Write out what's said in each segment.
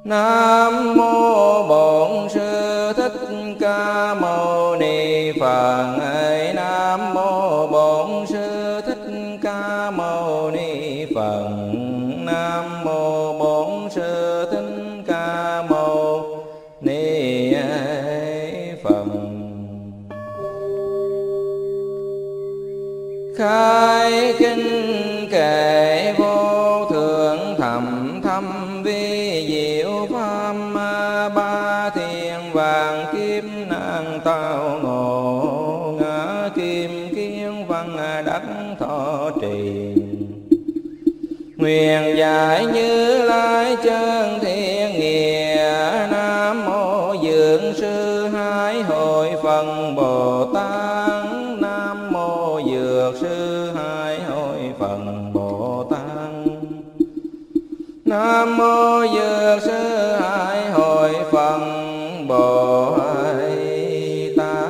Nam mô Bổn Sư Thích Ca Mâu Ni Phật. Nam mô Bổn Sư Thích Ca Mâu Ni Phật. Nam mô Bổn Sư Thích Ca Mâu Ni Phật. Khai kinh kệ vô thượng thầm thâm vi diệu pháp, ba thiên vàng kim nan tao ngộ, ngã kim kiên văn đắc thọ trì. Nguyện giải Như Lai chân thiên nghĩa. Nam mô Dược Sư Hải Hội Phật Bồ Tát. Nam mô Dược Sư Hải Hội Phật Bồ Tát. Nam mô Dược Sư Hải Hội Phật Bồ Tát.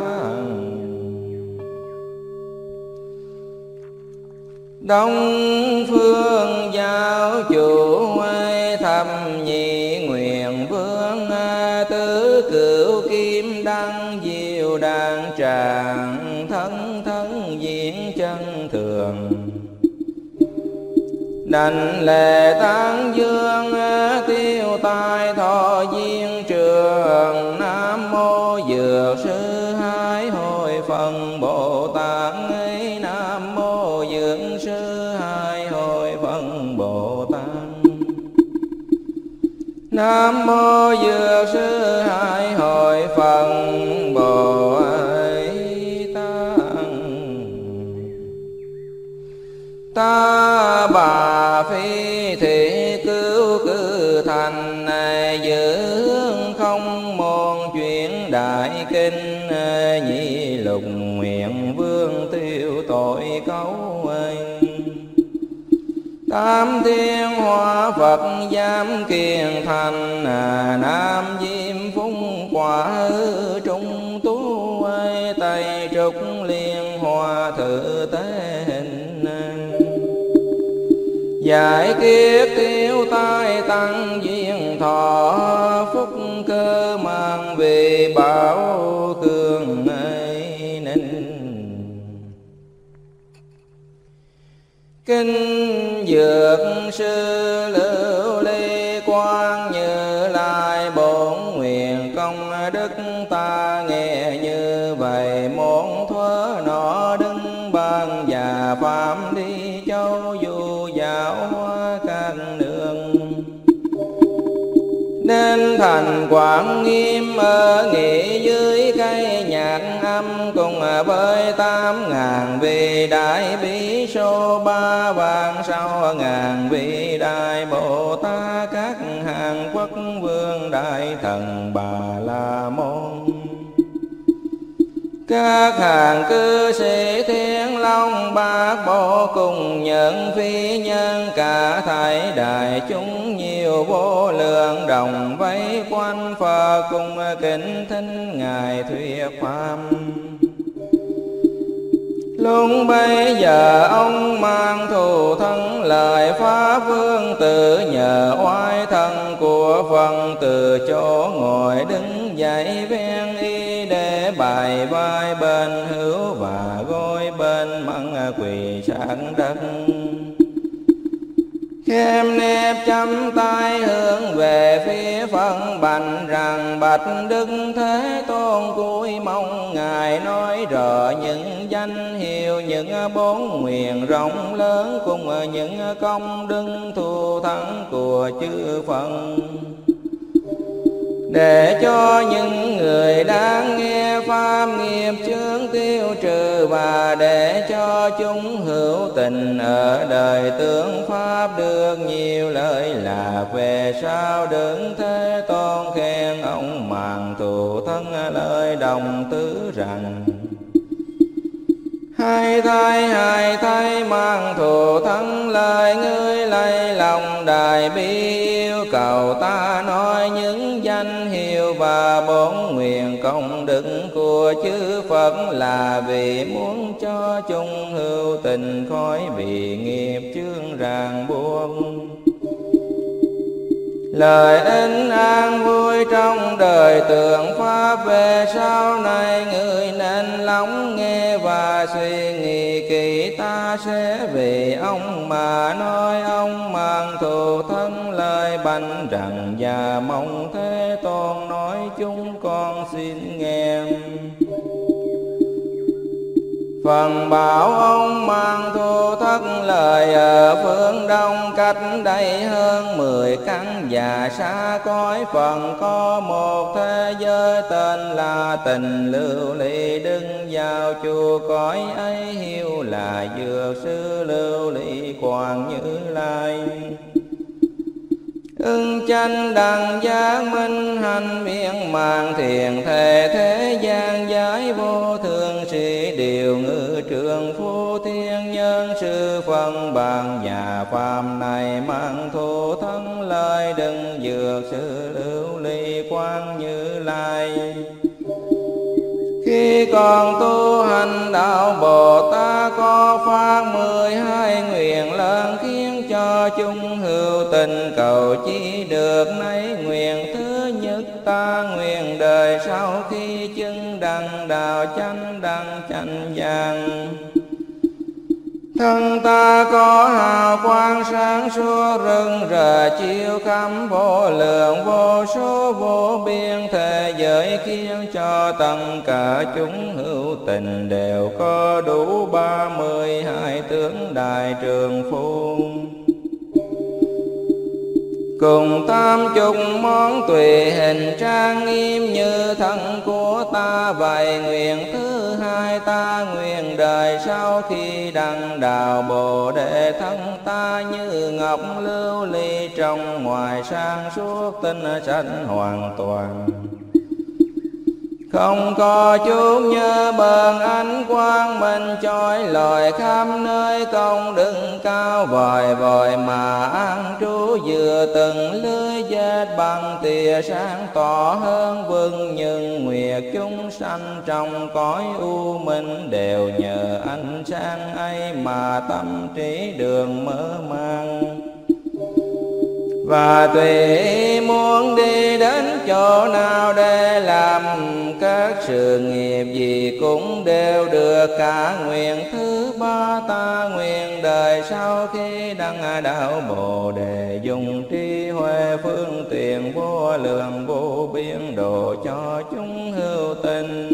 Đông phương giáo chủ thâm nhị nguyện vương, tứ cửu kim đăng diệu đàn tràng, thân thân diễn chân thường. Đảnh lễ tán dương tiêu tai thọ duyên trường. Nam mô Dược Sư Hải Hội Phật Bồ Tát. Nam mô Dược Sư Hải Hội Phật Bồ Tát. Nam mô Dược Sư Hải Hội Phật Bồ Tát. Ta bà phi thị cứu cư thành, giữ hướng không môn chuyển đại kinh. Nhị lục nguyện vương tiêu tội cấu. Tam thiên hoa Phật giám kiền thành, nam diêm phúng quả trung tú. Tây trúc liên hoa thử tế hình. Giải kiết tiêu tai tăng duyên thọ, phúc cơ mang về bảo cường ninh. Kinh Dược Sư Lưu Ly Quang Như Lai bổn nguyện công đức ta nghe như vậy. Môn thuở nọ đứng ban già phạm đi châu du giáo hóa các nương. Nên thành Quảng Nghiêm ở nghỉ dưới cây nhạc âm, cùng với 8.000 vị đại bi số 3 vạn 6.000 vị đại Bồ Tát, các hàng quốc vương đại thần Bà La Môn. Các hàng cư sĩ Thiên Long Bát Bộ cùng nhận phi nhân, cả thảy đại chúng nhiều vô lượng đồng vây quanh Phật, cùng kính thính Ngài thuyết pháp. Lúc bấy giờ ông mang thù thân lời Pháp Vương tử, nhờ oai thân của Phật từ chỗ ngồi đứng dậy ven y, để bài vai bên hữu và gối bên mặn quỳ sát đất. Khêm nếp chắp tay hướng về phía Phật bạch rằng: Bạch Đức Thế Tôn, cúi mong Ngài nói rõ những danh hiệu, những bốn nguyện rộng lớn, cùng những công đức thù thắng của chư Phật, để cho những người đang nghe pháp nghiệp chướng tiêu trừ, và để cho chúng hữu tình ở đời tướng pháp được nhiều lợi lạc. Về sau Đức Thế Tôn khen ông màng thù thân lời đồng tứ rằng: Hai thay mang thù thân lời, ngươi lấy lòng đại bi yêu cầu ta nói những danh hiệu và bốn nguyện công đức của chư Phật, là vì muốn cho chúng hữu tình khỏi bị nghiệp chướng ràng buộc. Lời ích an vui trong đời tượng pháp, về sau này người nên lắng nghe và suy nghĩ kỹ. Ta sẽ vì ông mà nói, ông mang thù thân lời bành rằng, và mong Thế Tôn nói chúng con xin nghe. Phần bảo ông mang thù thất lời ở phương đông, cách đây hơn 10 căn và xa cõi. Phần có một thế giới tên là Tình Lưu Ly, đứng vào chùa cõi ấy hiu là Dược Sư Lưu Ly Quang Như Lai. Ưng chánh đẳng giác minh hành miên mạng, thiền thể thế gian giới vô thường sĩ. Điều ngự trường phu thiên nhân sư phân bằng, và phàm này mang thù thân lời đừng Dược Sư Lưu Ly Quang Như Lai. Khi còn tu hành đạo Bồ Tát, có phát 12 nguyện lớn, khiến cho chúng hữu tình cầu chi được nấy. Nguyện thứ nhất, ta nguyện đời sau khi chứng đăng đạo chánh đăng chánh giác, thân ta có hào quang sáng suốt rực rỡ chiếu khắp vô lượng vô số vô biên thế giới, khiến cho tất cả chúng hữu tình đều có đủ 32 tướng đại trường phu. Cùng 80 món tùy hình trang nghiêm như thân của ta. Vậy nguyện thứ hai, ta nguyện đời sau khi đăng đạo Bồ Đề, thân ta như ngọc lưu ly, trong ngoài sáng suốt tinh sạch hoàn toàn. Không có chút nhớ bờn ánh quang minh chói lọi khắp nơi. Công đức cao vời vời mà an trú, vừa từng lưới dệt bằng tia sáng tỏ hơn vừng. Nhưng nguyệt chúng sanh trong cõi u minh, đều nhờ ánh sáng ấy mà tâm trí đường mở mang. Và tùy muốn đi đến chỗ nào để làm các sự nghiệp gì, cũng đều được cả. Nguyện thứ ba, ta nguyện đời sau khi đăng đạo Bồ Đề, dùng trí huệ phương tiện vô lượng vô biên độ cho chúng hữu tình,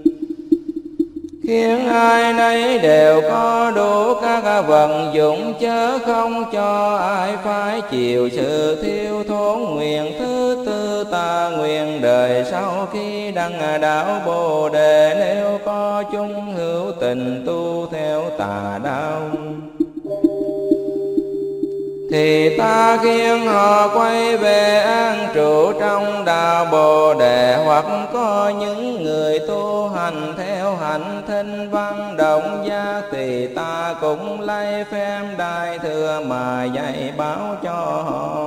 khiến ai nấy đều có đủ các vận dụng, chớ không cho ai phải chịu sự thiếu thốn. Nguyện thứ tư, ta nguyện đời sau khi đăng đạo Bồ Đề, nếu có chúng hữu tình tu theo tà đạo, thì ta khiến họ quay về an trụ trong đạo Bồ Đề. Hoặc có những người tu hành theo hạnh thinh văn động giác, thì ta cũng lấy phép đại thừa mà dạy bảo cho họ.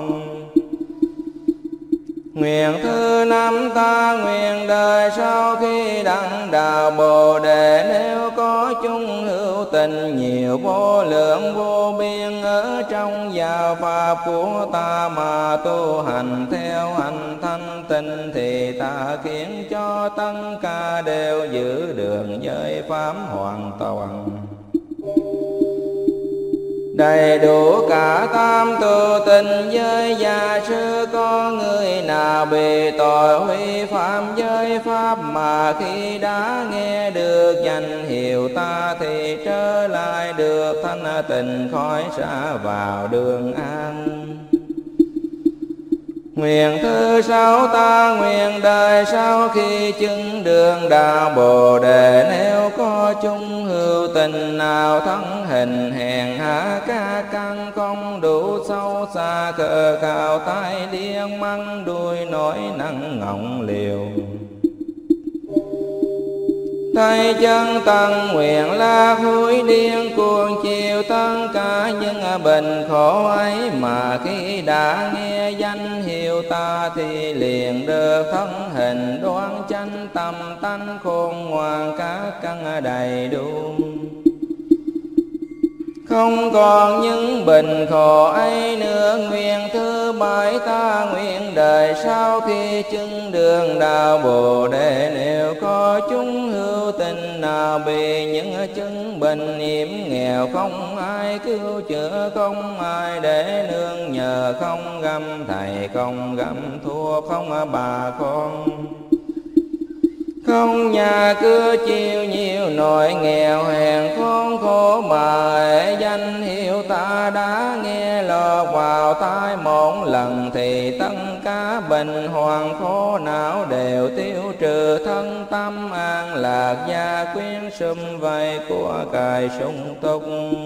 Nguyện thứ năm, ta nguyện đời sau khi đăng đạo Bồ Đề, nếu có chúng hữu tình nhiều vô lượng vô biên, ở trong giáo pháp của ta mà tu hành theo hành thanh tịnh, thì ta khiến cho tất cả đều giữ đường giới pháp hoàn toàn. Đầy đủ cả tam tu tình giới, và sư có người nào bị tội huy phạm giới pháp, mà khi đã nghe được danh hiệu ta, thì trở lại được thanh tịnh khỏi xa vào đường an. Nguyện thứ sáu, ta nguyện đời sau khi chứng đường đạo Bồ Đề, nếu có chúng hữu tình nào thân hình hèn hạ, ca căn không đủ sâu xa, khờ khào tai điên măng đuôi nổi nặng ngọng liều, tay chân tăng nguyện la hối điên cuồng chiều tất cả những bệnh khổ ấy, mà khi đã nghe danh hiệu ta, thì liền được thân hình đoan chánh, tâm tánh khôn ngoan, các căn đầy đủ. Không còn những bình khổ ấy nữa. Nguyện thứ bảy ta nguyện đời sau khi chứng đường đạo Bồ Đề, nếu có chúng hữu tình nào bị những chứng bệnh hiểm nghèo, không ai cứu chữa, không ai để nương nhờ, không găm thầy, không găm thuốc, không bà con, không nhà cửa chịu nhiều nỗi nghèo hèn khốn khổ, mà hệ danh hiệu ta đã nghe lọt vào tai một lần, thì tất cả bệnh hoạn khổ não đều tiêu trừ, thân tâm an lạc, gia quyến sum vầy của cải sung túc.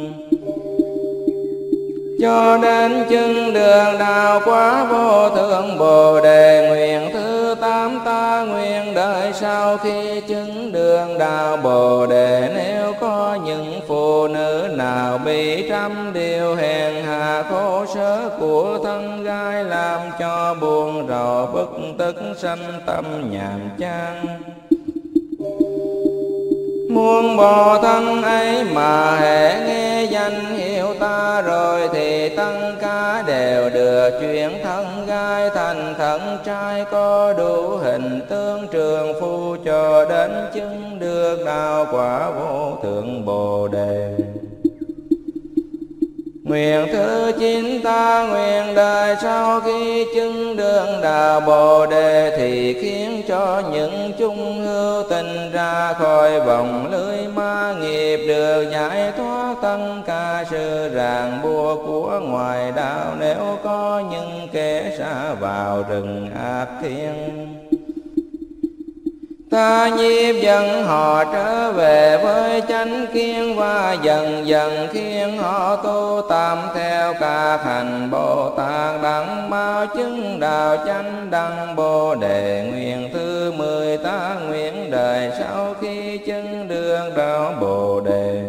Cho đến chứng đường đạo quả vô thượng Bồ Đề, nguyện thứ tám ta nguyện đời sau khi chứng đường đạo Bồ Đề, nếu có những phụ nữ nào bị trăm điều hèn hạ khổ sở của thân gái, làm cho buồn rầu bức tức sanh tâm nhàm chán, muốn bỏ thân ấy mà hễ nghe danh hiệu ta rồi, thì tất cả đều được chuyển thân gái thành thân trai, có đủ hình tướng trường phu, cho đến chứng được đạo quả vô thượng Bồ Đề. Nguyện thứ chín ta nguyện đời sau khi chứng đường đạo Bồ Đề, thì khiến cho những chung hữu tình ra khỏi vòng lưới ma nghiệp, được giải thoát tất cả sự ràng buộc của ngoài đạo, nếu có những kẻ xa vào rừng ác thiên. Ta nhiếp dẫn họ trở về với chánh kiến, và dần dần khiến họ tu tạm theo các hành Bồ Tát, đặng mau chứng đạo chánh đẳng Bồ Đề. Nguyện thứ 10 ta nguyện đời sau khi chứng được đạo Bồ Đề,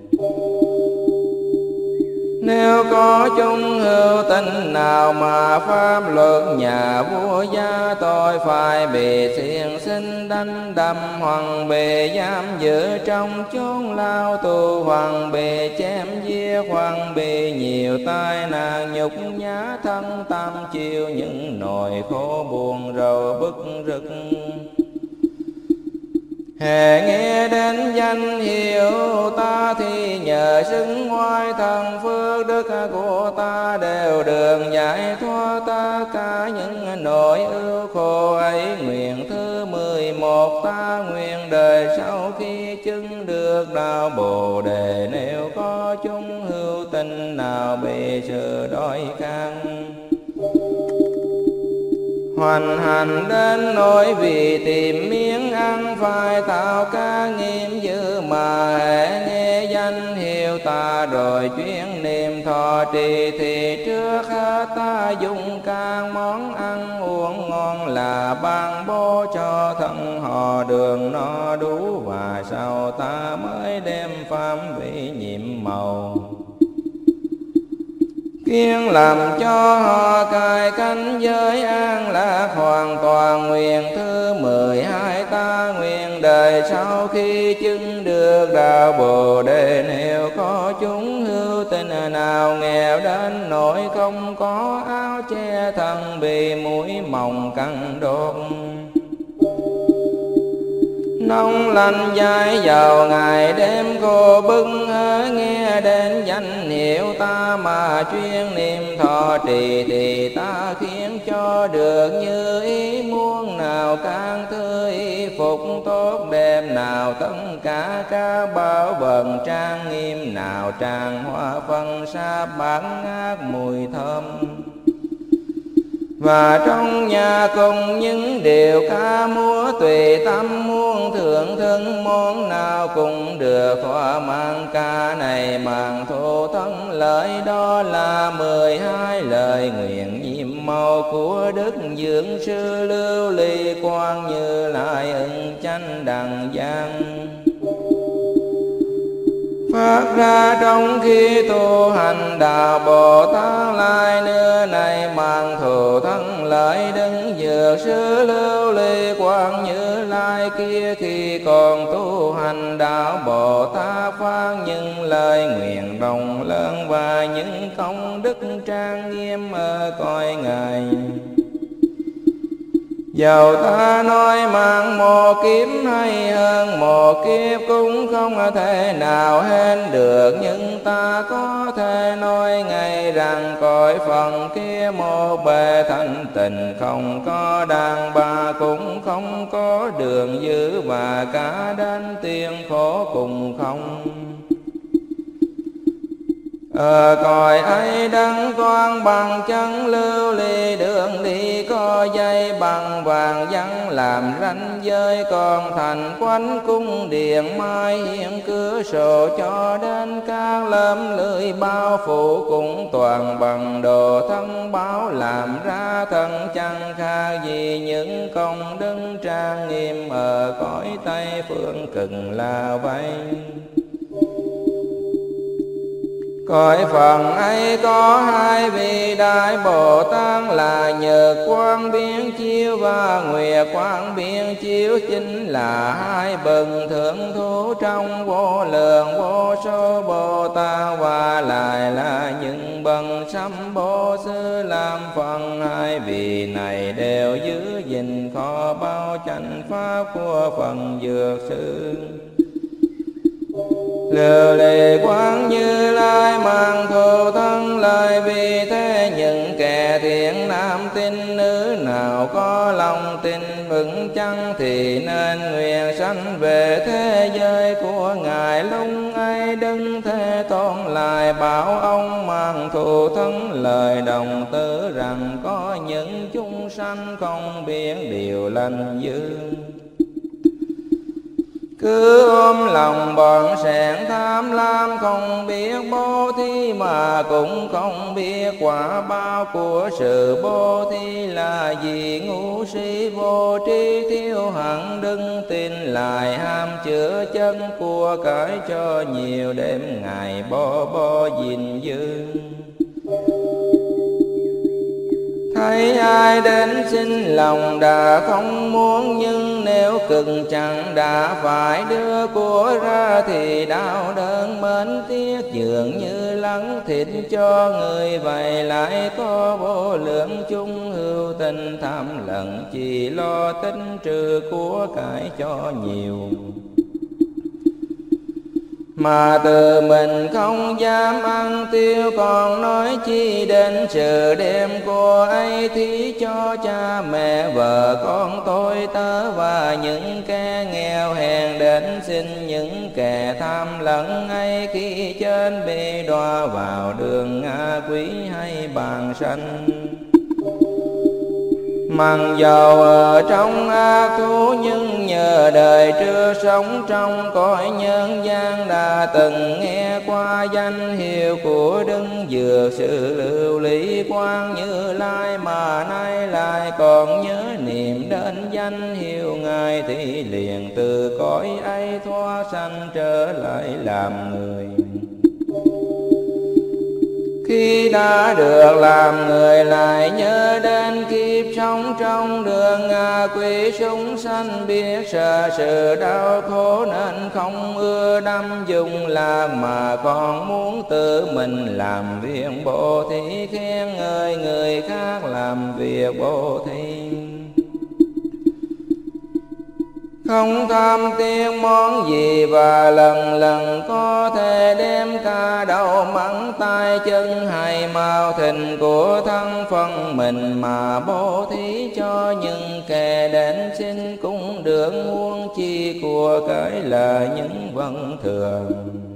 nếu có chung hữu tình nào mà pháp luật nhà vua gia tội, phải bị xiềng xích đánh đâm, hoặc bị giam giữ trong chốn lao tù, hoặc bị chém giết, hoặc bị nhiều tai nạn nhục nhã, thân tâm chịu những nỗi khổ buồn rầu bức rứt. Hễ nghe đến danh hiệu ta, thì nhờ sức ngoại thần phước đức của ta, đều được giải thoát tất cả những nỗi ưu khổ ấy. Nguyện thứ 11 ta nguyện đời sau khi chứng được đạo Bồ Đề, nếu có chúng hữu tình nào bị sự đói khát, hoành hành đến nỗi vì tìm miếng ăn, phải tạo các nghiêm dữ, mà hễ nghe danh hiệu ta rồi chuyên niệm thọ trì, thì trước hết ta dùng các món ăn uống ngon là ban bố cho thân họ đường no đủ, và sau ta mới đem pháp vị nhiệm màu kiên làm cho họ cài cánh giới an lạc hoàn toàn. Nguyện thứ 12 ta nguyện đời sau khi chứng được đạo Bồ Đề, nếu có chúng hữu tình nào nghèo đến nỗi không có áo che thân, bị muỗi mồng cắn đốt, nông lạnh dài giàu ngày đêm khô bức, nghe đến danh hiệu ta mà chuyên niệm thọ trì, thì ta khiến cho được như ý muốn. Nào càng thứ y phục tốt đẹp, nào tất cả các bảo vật trang nghiêm, nào tràng hoa phân sáp bát ngát mùi thơm, và trong nhà cùng những điều ca múa tùy tâm muốn thưởng thức, món nào cũng được thỏa mãn. Ca này màng thô thân lợi, đó là 12 lời nguyện nhiệm màu của Đức Dưỡng Sư Lưu Ly Quang Như Lai ưng chánh đẳng giác. Phát ra trong khi tu hành đạo Bồ Tát lai nưa này mang thù thân lợi đứng dược sư Lưu Ly Quang Như Lai kia khi còn tu hành đạo Bồ Tát phát những lời nguyện rộng lớn và những công đức trang nghiêm ở cõi Ngài. Dầu ta nói mang một kiếp hay hơn một kiếp cũng không thể nào hết được, nhưng ta có thể nói ngay rằng cõi phần kia một bề thanh tịnh, không có đàn bà cũng không có đường dữ, và cả đến tiền khổ cùng không. Ở cõi ấy đấng toan bằng chân lưu ly, đường đi có dây bằng vàng vắng làm ranh giới, còn thành quanh cung điện mai hiện cửa sổ, cho đến các lớp lưới bao phủ cũng toàn bằng đồ thân báo, làm ra thân chẳng khác gì những công đức trang nghiêm ở cõi Tây phương cực là vậy. Cõi phần ấy có hai vị đại Bồ Tát là Nhật Quang biến chiếu và Nguyệt Quang biến chiếu, chính là hai bậc thượng thủ trong vô lượng vô số Bồ Tát, và lại là những bậc sám Bồ Sư làm phần. Hai vị này đều giữ gìn kho báu chánh pháp của phần Dược Sư. Lưu Ly Quang Như Lai mang thù thân lời, vì thế những kẻ thiện nam tín nữ nào có lòng tin vững chăng thì nên nguyện sanh về thế giới của Ngài. Lúc ấy Đức Thế Tôn lại bảo ông mang thù thân lời đồng tử rằng có những chúng sanh không biết điều lành dữ, cứ ôm lòng bọn sẻn tham lam, không biết bố thí mà cũng không biết quả báo của sự bố thí là gì. Ngu si vô tri thiếu hẳn đừng tin, lại ham chữa chân của cải cho nhiều đêm ngày bo gìn giữ. Thấy ai đến xin lòng đã không muốn, nhưng nếu cực chẳng đã phải đưa của ra thì đau đớn mến tiếc, dường như lắng thịt cho người. Vậy lại có vô lượng chung hữu tình tham lận, chỉ lo tính trừ của cải cho nhiều, mà từ mình không dám ăn tiêu, còn nói chi đến sự đem của ấy thí cho cha mẹ vợ con tôi tớ, và những kẻ nghèo hèn đến xin những kẻ tham lẫn ấy, khi trên bị đọa vào đường ngã quỷ hay bàn sanh. Mặc dầu ở trong ác thú, nhưng nhờ đời trước sống trong cõi nhân gian đã từng nghe qua danh hiệu của Đức Dược Sư Lưu Ly Quang Như Lai, mà nay lại còn nhớ niệm đến danh hiệu Ngài, thì liền từ cõi ấy thoát sanh trở lại làm người. Khi đã được làm người lại nhớ đến kiếp sống trong đường ngạ quỷ, chúng sanh biết sợ sự đau khổ nên không ưa đắm dùng làm, mà còn muốn tự mình làm việc bố thí, khen ngợi người khác làm việc bố thí. Không tham tiền món gì, và lần lần có thể đem cả đầu mắng tay chân hay mao thịnh của thân phân mình mà bố thí cho những kẻ đến xin cũng được, huống chi của cái là những vấn thường.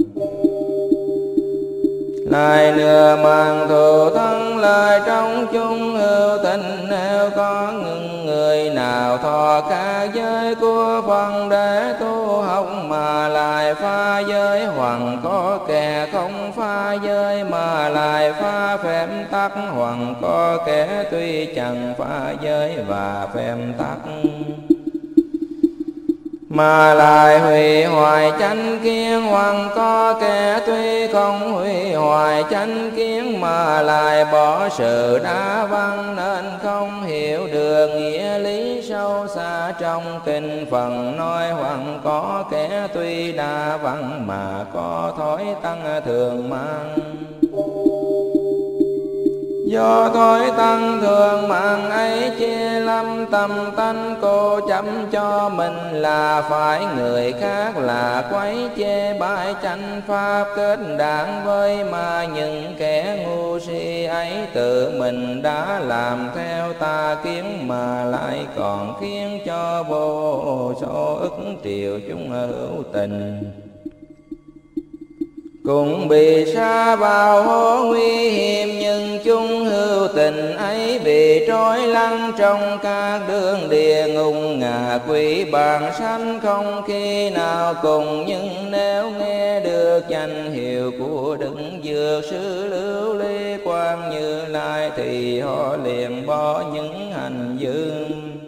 Lại nửa mang thù thân lời trong chung hữu tình, nếu có những người nào thọ cả giới của phần để tu học mà lại pha giới, hoặc có kẻ không pha giới mà lại pha phép tắc, hoặc có kẻ tuy chẳng pha giới và phép tắc mà lại hủy hoại chánh kiến, hoặc có kẻ tuy không hủy hoại chánh kiến mà lại bỏ sự đa văn, nên không hiểu được nghĩa lý sâu xa trong kinh phần nói. Hoặc có kẻ tuy đa văn mà có thói tăng thường mang, do thói tăng thường mạng ấy chia lâm tâm tánh cô chấm cho mình là phải người khác là quấy chê bai chánh pháp, kết đảng với mà những kẻ ngu si ấy tự mình đã làm theo tà kiến, mà lại còn khiến cho vô số ức triệu chúng hữu tình cũng bị sa vào hố nguy hiểm. Nhưng chúng hữu tình ấy bị trói lăng trong các đường địa ngục ngạ quỷ, bản sanh không khi nào cùng. Nhưng nếu nghe được danh hiệu của Đức Dược Sư Lưu Ly Quang Như Lai thì họ liền bỏ những hành dương,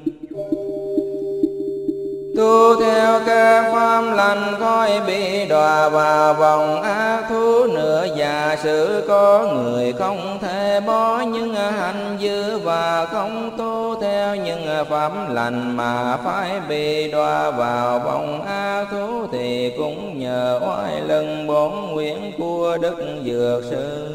tu theo các pháp lành, khói bị đọa vào vòng ác thú nữa. Giả sử có người không thể bỏ những hành dữ và không tu theo những pháp lành mà phải bị đọa vào vòng ác thú, thì cũng nhờ oai lưng bổn nguyện của Đức Dược Sư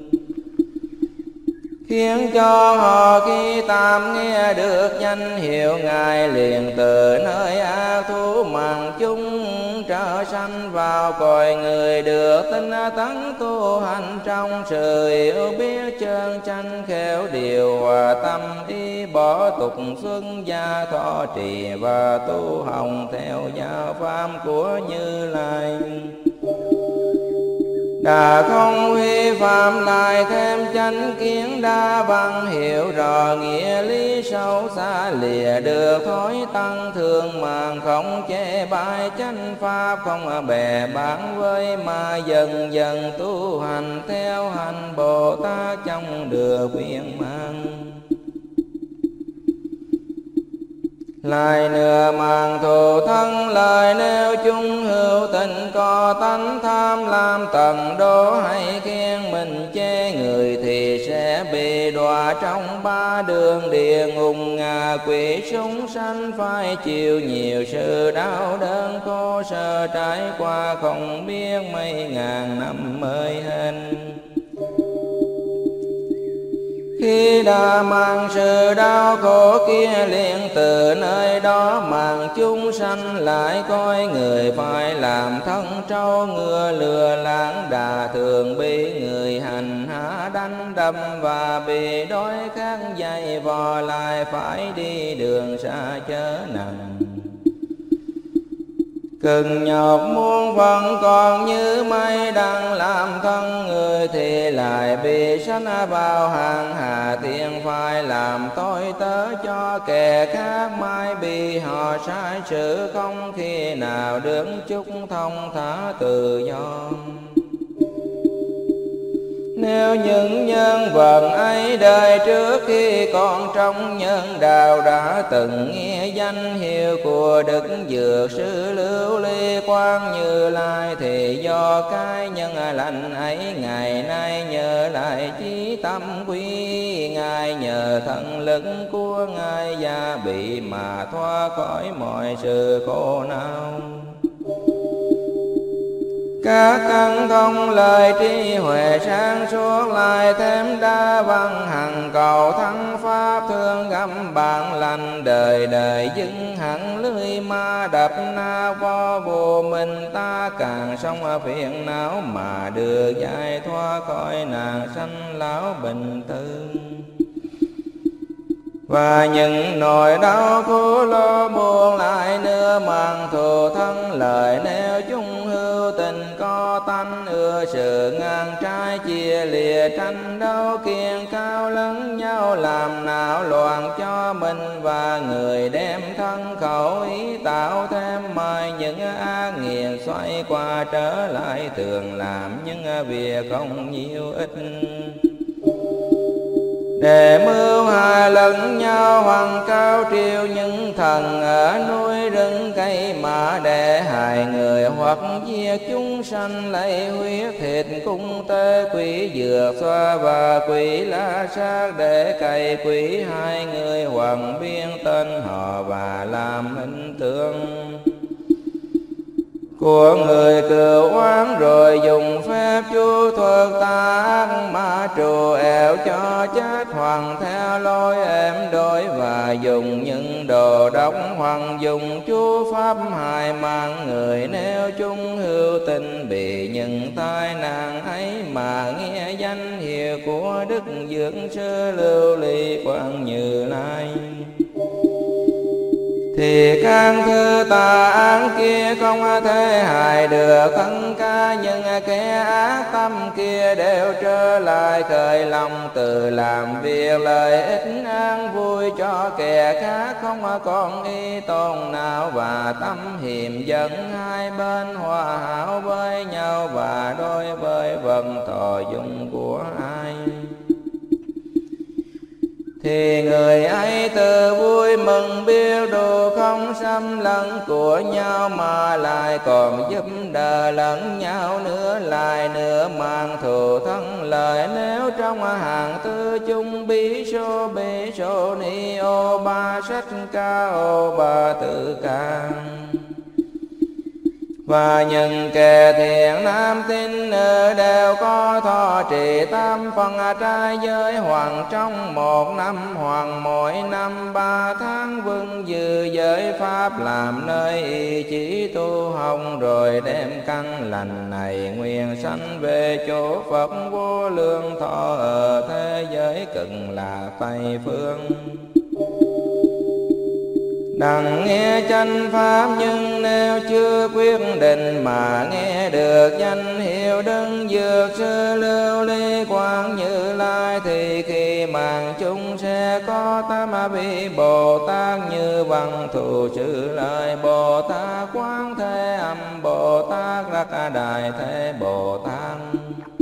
khiến cho họ khi tạm nghe được danh hiệu Ngài liền từ nơi ác thú mạng chúng trở sanh vào cõi người, được tinh tấn tu hành trong sự hiểu biết chân chánh, khéo điều hòa tâm ý, bỏ tục xuất gia thọ trì và tu hồng theo giáo pháp của Như Lai. Đã không huy phạm lại thêm chánh kiến đa văn, hiểu rõ nghĩa lý sâu xa, lìa được thói tăng thường mạng, không chê bai chánh pháp, không bè bán với mà dần dần tu hành theo hành Bồ Tát trong được viên mãn. Lại nửa mạng thù thân lời, nếu chúng hữu tình có tánh tham lam tận đố hay khen mình chê người, thì sẽ bị đọa trong ba đường địa ngục ngạ quỷ. Chúng sanh phải chịu nhiều sự đau đớn khổ sở, trải qua không biết mấy ngàn năm mới hết. Khi đã mang sự đau khổ kia liền từ nơi đó mang chúng sanh lại coi người phải làm thân trâu ngựa, lừa lãng đà thường bị người hành hạ đánh đâm và bị đói khát dày vò, lại phải đi đường xa chớ nằm. Cực nhọc muôn phần còn như mây đang làm thân người, thì lại bị sanh vào hàng hà thiên, phải làm tôi tớ cho kẻ khác, mai bị họ sai sự không khi nào được chúc thông thả tự do. Nếu những nhân vật ấy đời trước khi còn trong nhân đạo đã từng nghe danh hiệu của Đức Dược Sư Lưu Ly Quang Như Lai, thì do cái nhân lành ấy ngày nay nhờ lại chí tâm quý, Ngài nhờ thần lực của Ngài gia bị mà thoát khỏi mọi sự khổ não. Các căn thông lời trí huệ sáng suốt, lại thêm đa văn hằng cầu thắng pháp, thương găm bạn lành đời đời dưng hẳn lưới ma đập na vô vô mình. Ta càng sống phiền não mà được giải thoát khỏi nạn sanh lão bình thường, và những nỗi đau khổ lo buồn lại nữa mang thù thân lời. Nếu chúng hữu tình có tánh ưa sự ngang trái, chia lìa tranh đấu kiêng cao lẫn nhau, làm não loạn cho mình và người, đem thân khẩu ý tạo thêm mời những ác nghiệt, xoay qua trở lại thường làm những việc không nhiều ích, để mưu hại lẫn nhau, hoặc cao cao triều những thần ở núi rừng cây mà để hại người hoặc giết chúng sanh lấy huyết thịt cung tế quỷ dược xoa và quỷ la sát để cày quỷ hai người hoặc biên tên họ và làm hình tượng của người cừu oán, rồi dùng phép chú thuật tà ác ma trù ẻo cho chết hoặc theo lối êm đôi, và dùng những đồ độc hoặc dùng chú pháp hại mạng người. Nếu chúng hữu tình bị những tai nạn ấy mà nghe danh hiệu của Đức Dược Sư Lưu Ly Quang Như Lai, thì các thứ tà ác kia không thể hại được thân ca, nhưng kẻ ác tâm kia đều trở lại khởi lòng từ làm việc lợi ích an vui cho kẻ khác, không còn ý tôn nào, và tâm hiềm giận hai bên hòa hảo với nhau và đối với vận thọ dụng của ai, thì người ấy tự vui mừng biết đủ không xâm lấn của nhau, mà lại còn giúp đỡ lẫn nhau nữa lại nữa mang thù thân lợi. Nếu trong hàng tư chung bí số ni ô ba sách ca ô ba tự ca, và những kẻ thiện nam tín nữ đều có thọ trì tam phần trai giới, hoặc trong một năm hoặc mỗi năm 3 tháng vâng dự giới pháp làm nơi ý chỉ tu học, rồi đem căn lành này nguyện sanh về chỗ Phật vô lượng thọ ở thế giới Cực Lạc Tây Phương. Đặng nghe chánh pháp nhưng nếu chưa quyết định mà nghe được danh hiệu Đức Dược Sư Lưu Ly Quang Như Lai, thì khi mạng chúng sẽ có tam vị Bồ Tát như Văn Thù Sư Lợi Bồ Tát, Quán Thế Âm Bồ Tát, Đắc Đại Thế Bồ Tát,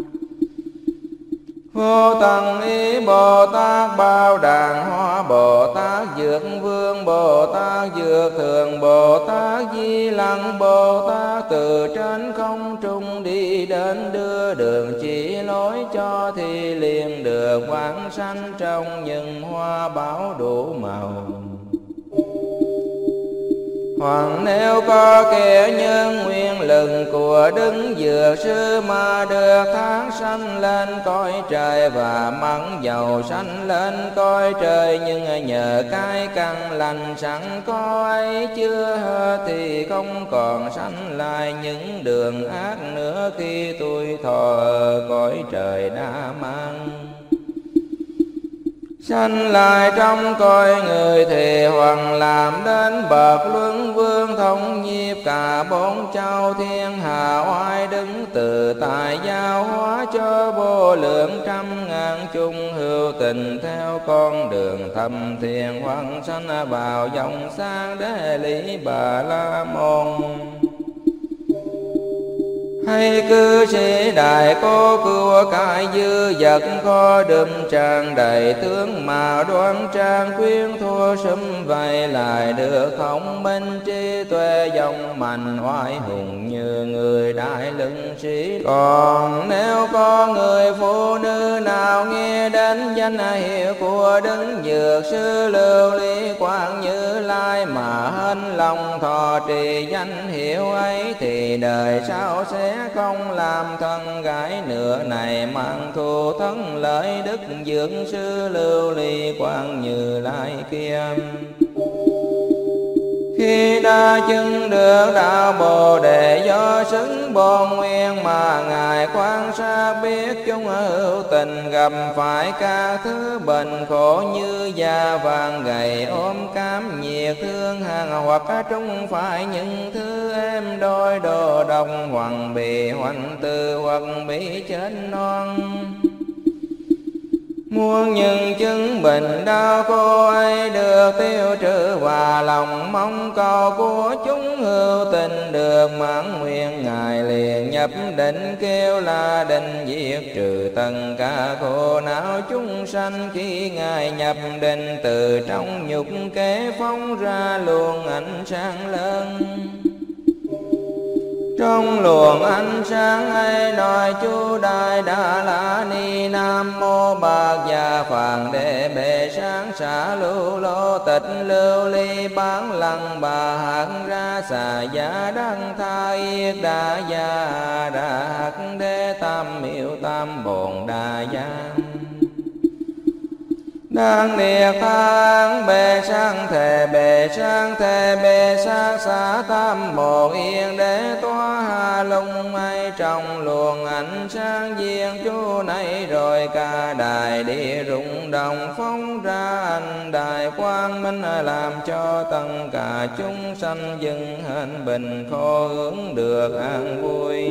Vô Tận Ý Bồ Tát, Bao Đàn Hoa Bồ Tát, Dược Vương Bồ Tát, Dược Thường Bồ Tát, Di Lặc Bồ Tát, từ trên không trung đi đến đưa đường chỉ lối cho, thì liền được vãng sanh trong những hoa bảo đủ màu. Hoặc nếu có kẻ nhân nguyên lực của Đức Dược Sư mà được thác sanh lên cõi trời, và mắng dầu sanh lên cõi trời, nhưng nhờ cái căn lành sẵn có ấy chưa hết, thì không còn sanh lại những đường ác nữa khi tuổi thọ ở cõi trời đã mang. Sanh lại trong cõi người thì hoàng làm đến bậc luân vương, thống nhiếp cả bốn châu thiên hạ, oai đứng từ tại giáo hóa cho vô lượng trăm ngàn chung hữu tình theo con đường thâm thiền, hoàng sanh vào dòng sang đế lý Bà La Môn. Hay cư sĩ đại cô của cải dư vật kho đùm tràn đầy tướng mà đoan trang, quyến thua sum vậy lại được thông minh trí tuệ dòng mạnh oai hùng như người đại lưng sĩ. Còn nếu có người phụ nữ nào nghe đến danh hiệu của Đức Dược Sư Lưu Ly Quang Như Lai mà hên lòng thọ trì danh hiệu ấy, thì đời sau sẽ không làm thân gái nữa này mang thù thân lợi Đức Dược Sư Lưu Ly Quang Như Lai kia. Khi đã chứng được đạo Bồ Đề do xứng bổn nguyên, mà Ngài quan sát biết chúng hữu tình gặp phải các thứ bệnh khổ như da vàng gầy ốm cám nhiệt thương hàng, hoặc chúng phải những thứ êm đôi đồ độc, hoặc bị hoành từ hoặc bị chết non. Muôn những chứng bệnh đau khổ ấy được tiêu trừ, và lòng mong cầu của chúng hữu tình được mãn nguyện. Ngài liền nhập định kêu la định diệt trừ tất cả khổ não chúng sanh. Khi Ngài nhập định, từ trong nhục kế phóng ra luồng ánh sáng lớn. Trong luồng ánh sáng ấy nói chú Đại Đà La Ni: Nam mô Bạc Già Phạn Đề Bệ Sáng Xả Lưu Lô Tịch Lưu Ly Bán Lăng Bà Hạt Ra Xà Giá Đăng Tha Yết Đà Gia Đà Hạt Đế Tam Miệu Tam Bồn Đà Gia Đăng Điệt Thang Bệ Sang Thề Bệ Sang Thề Bệ Sát Xá Tam Một Yên Đế Toa Hà Lung ấy. Trong luồng ánh sáng viên chú này, rồi cả đại địa rung động phóng ra ánh đại quang minh, làm cho tất cả chúng sanh dừng hạnh bình khổ, hướng được an vui.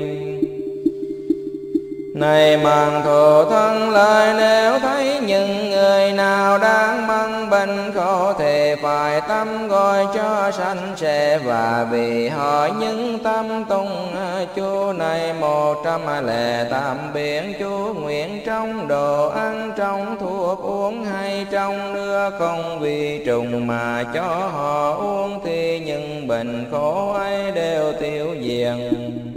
Này màng thù thân lời, nếu thấy những người nào đang mang bệnh khổ, thì phải tâm gọi cho sanh sẻ, và vì họ những tâm tung chú này 108 biển chú nguyện. Trong đồ ăn, trong thuốc uống, hay trong nước không vì trùng mà cho họ uống, thì những bệnh khổ ấy đều tiêu diệt.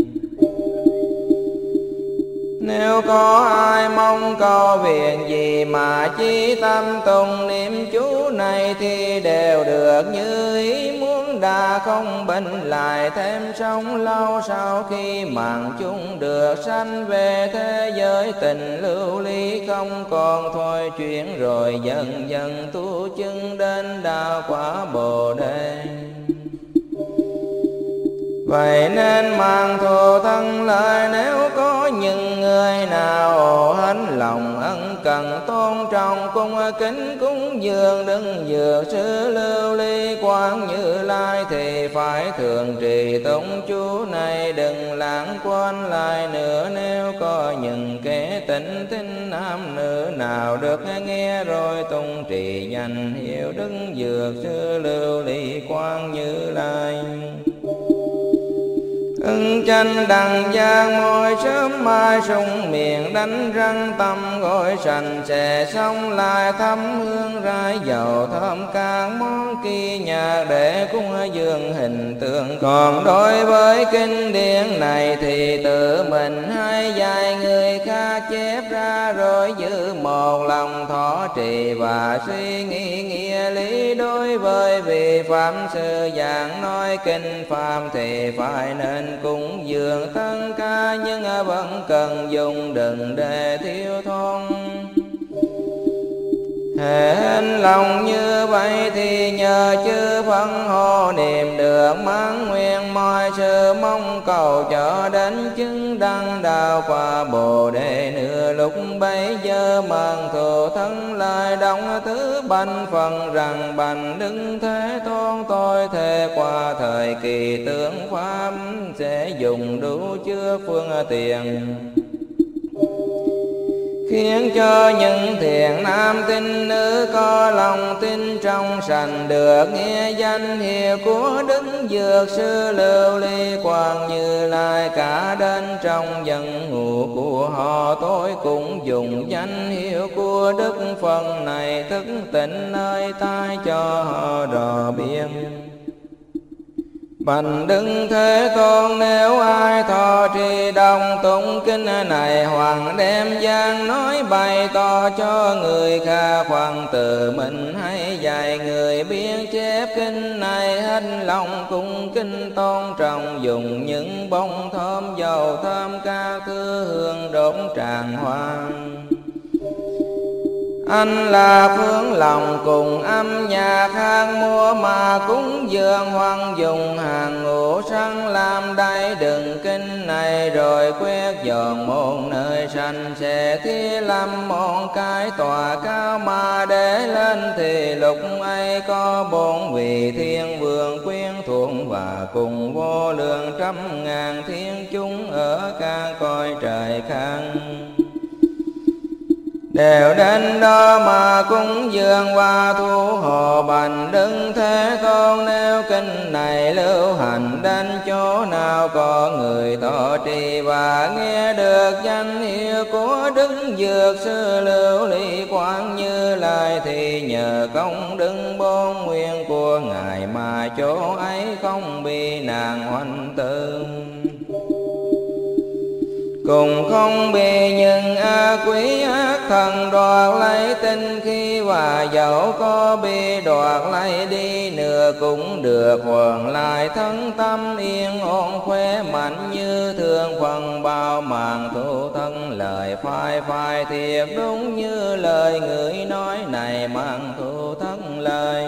Nếu có ai mong cầu việc gì mà chí tâm tùng niệm chú này, thì đều được như ý muốn. Đã không bệnh lại thêm sống lâu, sau khi mạng chúng được sanh về thế giới tình lưu ly, không còn thôi chuyển, rồi dần dần tu chứng đến đạo quả Bồ Đề. Vậy nên mang thù thân lời, nếu có những người nào hết lòng ân cần tôn trọng, cung kính cúng dường đứng dược sư Lưu Ly Quang Như Lai, thì phải thường trì tụng chú này, đừng lãng quên lại nữa. Nếu có những kẻ tịnh thính nam nữ nào được nghe, rồi tụng trì danh hiệu đứng dược sư Lưu Ly Quang Như Lai. Ưng tranh đằng giang môi sớm mai, sung miệng đánh răng tâm gọi sành sẻ, xong lại thấm hương rải dầu thơm các món kia nhạc để cúng dường hình tượng. Còn đối với kinh điển này thì tự mình hay dạy người khác chép ra, rồi giữ một lòng thọ trì và suy nghĩ nghĩa lý. Đối với vị phạm sư giảng nói kinh phạm thì phải nên cúng dường tất cả, nhưng vẫn cần dùng đừng để thiếu thốn. Hên lòng như vậy thì nhờ chư phân hộ niệm được mãn nguyện, mọi sự mong cầu cho đến chứng đăng đạo quả Bồ Đề. Nửa lúc bấy giờ mang thù thân lời động thứ banh phần rằng: Bành Đức Thế Tôn tôi thề qua thời kỳ tướng pháp, sẽ dùng đủ chứa phương tiện, khiến cho những thiện nam tín nữ có lòng tin trong sạch, được nghe danh hiệu của Đức Dược Sư Lưu Ly Quang Như Lai. Cả đến trong dân ngụ của họ, tôi cũng dùng danh hiệu của Đức phần này, thức tỉnh nơi tai cho họ rõ biết. Bành Đức Thế Tôn nếu ai thọ trì đồng tụng kinh này, hoặc đem gian nói bày tỏ cho người khác, hoặc tự mình hay dạy người biết chép kinh này, hết lòng cung kính tôn trọng, dùng những bông thơm dầu thơm các thứ hương đốt tràng hoa. Anh là phương lòng cùng âm nhạc hàng múa mà cúng dường, hoặc dùng hàng ngũ săn làm đầy đựng kinh này, rồi quét dọn một nơi sanh sẽ thi lâm một cái tòa cao mà để lên, thì lúc ấy có 4 vị thiên vương quyến thuộc, và cùng vô lượng trăm ngàn thiên chúng ở các cõi trời khác. đều đến đó mà cúng dường và thu hộ bành Đức Thế Tôn. Nếu kinh này lưu hành đến chỗ nào có người thọ trì và nghe được danh hiệu của Đức Dược Sư Lưu Ly Quang Như Lai, thì nhờ công đức bốn nguyện của Ngài mà chỗ ấy không bị nạn hoành tử, cùng không bị những ác quỷ ác thần đoạt lấy tinh khí, và dẫu có bị đoạt lấy đi nữa cũng được hoàn lại thân tâm yên ổn khỏe mạnh như thường. Phần bao màng thu thân lời phai phai thiệt đúng như lời người nói này mang thu thân lời.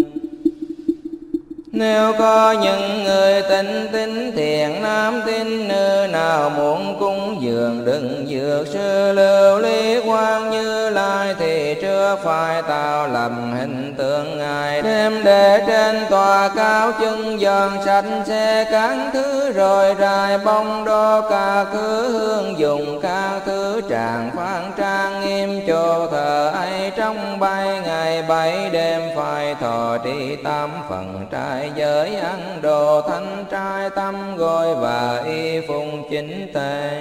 Nếu có những người tinh tín thiện nam tín nữ nào muốn cúng dường Đức Dược Sư Lưu Ly Quang Như Lai, thì trước phải tạo làm hình tượng Ngài, đem để trên tòa cao chân giòn sạch sẽ các thứ, rồi rải bông đo cả thứ hương dùng các thứ tràng phan trang nghiêm chỗ thờ ấy. Trong 7 ngày 7 đêm phải thọ trì 8 phần trai giới, ăn đồ thanh trai tâm gội và y phụng chính tề.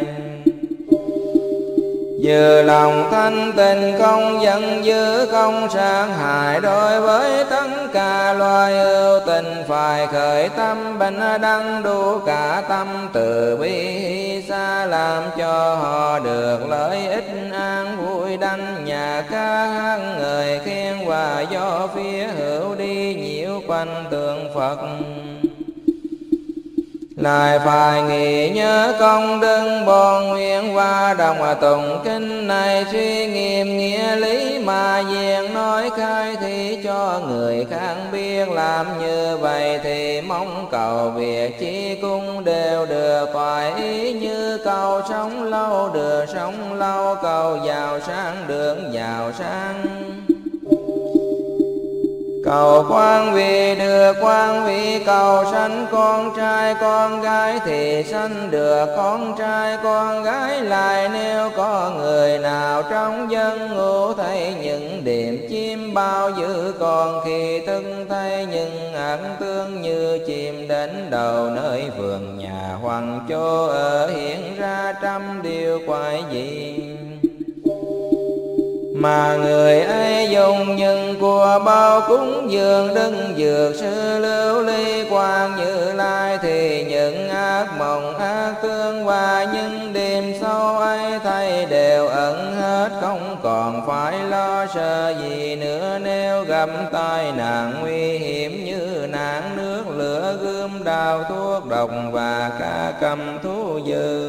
Giữ lòng thanh tịnh không giận dữ không sát hại, đối với tất cả loài hữu tình phải khởi tâm bình đẳng đủ cả tâm từ bi hy xa, làm cho họ được lợi ích an vui đảnh nhà ca hát người khen, và do phía hữu đi nhiễu quanh tượng Phật. Lại phải nghĩ nhớ công đức bổn nguyện và đồng tụng kinh này, suy nghiệm nghĩa lý mà diện nói khai thị cho người khác biết. Làm như vậy thì mong cầu việc chi cũng đều được thoại ý, như cầu sống lâu được sống lâu, cầu giàu sang được giàu sang, cầu quan vị được quan vị, cầu sanh con trai con gái thì sanh được con trai con gái. Lại nếu có người nào trong dân ngủ thấy những điểm chim bao dữ, còn khi thức thấy những ẩn tương như chim đến đầu nơi vườn nhà hoàng chỗ ở, hiện ra trăm điều quái dị. Mà người ấy dùng những của bao cúng dường Đức Dược Sư Lưu Ly Quang Như Lai, thì những ác mộng ác tương và những đêm sâu ấy thay đều ẩn hết, không còn phải lo sợ gì nữa. Nếu gặp tai nạn nguy hiểm như nạn nước lửa gươm đao thuốc độc và cả cầm thú dữ,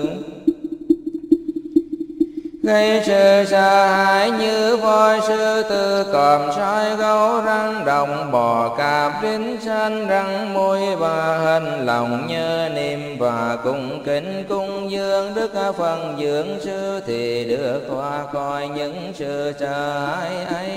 gây sự sợ hãi như voi sư tử cọp sói gấu rắn đồng bò cạp rinh sanh răng môi, và hình lòng nhớ niệm và cung kính cung dường Đức Phần Dưỡng Sư, thì được thoát khỏi những sự sợ hãi ấy.